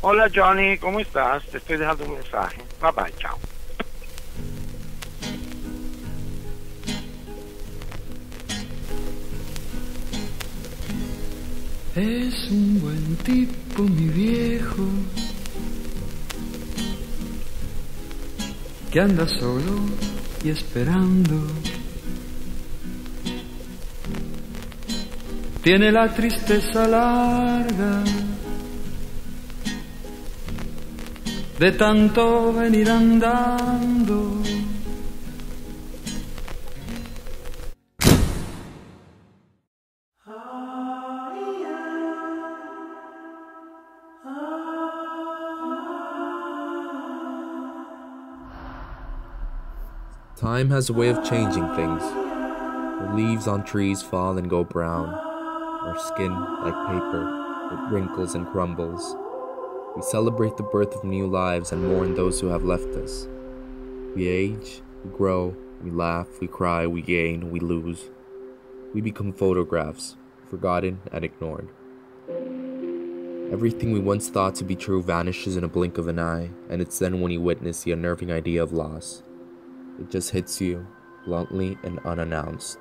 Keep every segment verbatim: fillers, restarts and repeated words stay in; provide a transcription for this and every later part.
Hola Johnny, ¿cómo estás? Te estoy dejando un mensaje. Bye bye, chao. Es un buen tipo, mi viejo, que anda solo y esperando. Tiene la tristeza larga de tanto venir andando. Time has a way of changing things. The leaves on trees fall and go brown. Our skin, like paper, it wrinkles and crumbles. We celebrate the birth of new lives and mourn those who have left us. We age, we grow, we laugh, we cry, we gain, we lose. We become photographs, forgotten and ignored. Everything we once thought to be true vanishes in a blink of an eye, and it's then when you witness the unnerving idea of loss. It just hits you, bluntly and unannounced.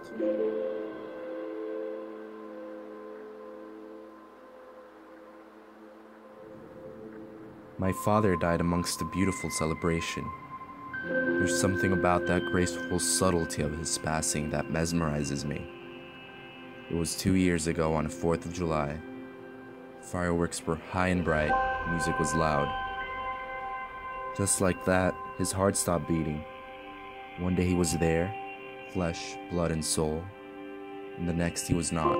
My father died amongst a beautiful celebration. There's something about that graceful subtlety of his passing that mesmerizes me. It was two years ago on the fourth of July. Fireworks were high and bright, music was loud. Just like that, his heart stopped beating. One day he was there, flesh, blood, and soul, and the next he was not.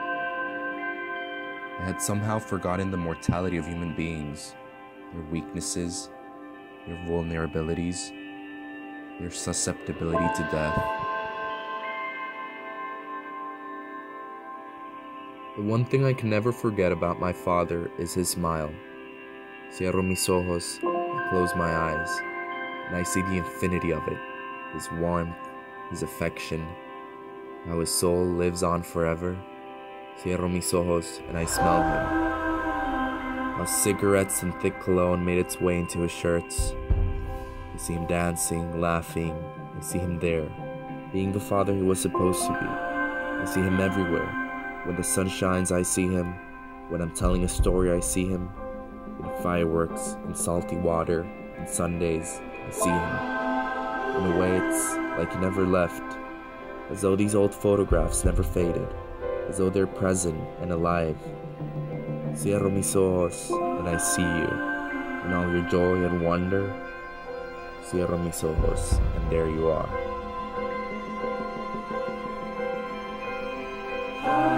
I had somehow forgotten the mortality of human beings, their weaknesses, their vulnerabilities, their susceptibility to death. The one thing I can never forget about my father is his smile. Cierro mis ojos, I close my eyes, and I see the infinity of it. His warmth, his affection, how his soul lives on forever. Cierro mis ojos and I smell him. How cigarettes and thick cologne made its way into his shirts. I see him dancing, laughing. I see him there, being the father he was supposed to be. I see him everywhere. When the sun shines, I see him. When I'm telling a story, I see him. In fireworks, in salty water, in Sundays, I see him. In a way, it's like he never left, as though these old photographs never faded, as though they're present and alive. Cierro mis ojos, and I see you, in all your joy and wonder. Cierro mis ojos, and there you are.